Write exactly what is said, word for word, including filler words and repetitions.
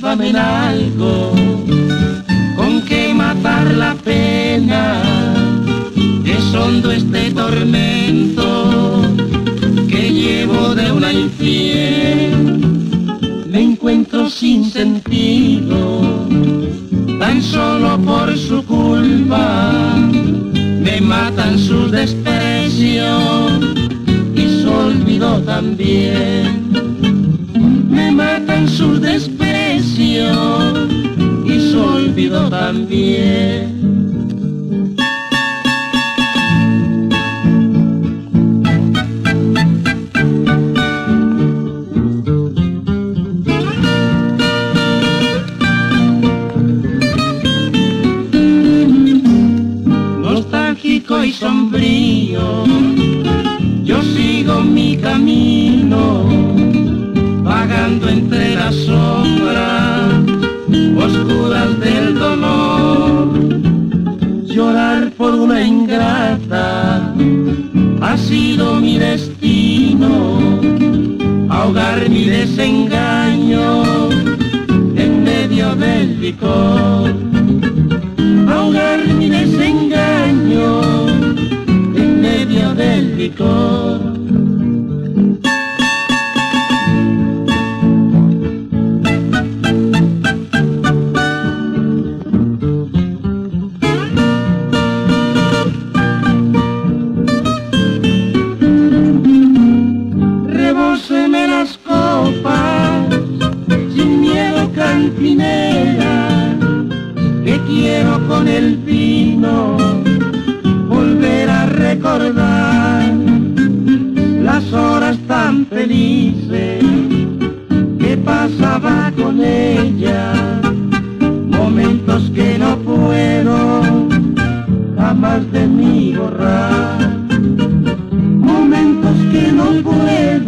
dame algo con que matar la pena. Es hondo este tormento que llevo de una infiel. Me encuentro sin sentido, tan solo por su culpa. Me matan sus desprecios y su olvido también. Me matan sus desprecios y su olvido también. Nostálgico y sombrío, yo sigo mi camino, vagando entre las sombras oscuras del dolor. Llorar por una ingrata ha sido mi destino, ahogar mi desengaño en medio del licor. Ahogar mi desengaño en medio del licor. Rebóseme las copas, sin miedo cantinera, que quiero con el vino volver a recordar las horas tan felices que pasaba con ella, momentos que no puedo jamás de mí borrar, momentos que no puedo